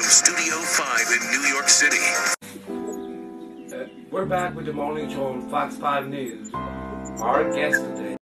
Studio 5 in New York City. We're back with the morning show on Fox 5 News. Our guest today